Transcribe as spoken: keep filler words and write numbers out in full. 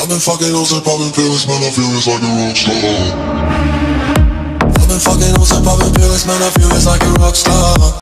I've been fucking hoes and popping pills, man, I feel it's like a rock star. I've been fucking hoes and popping pills, man, I feel it's like a rock star.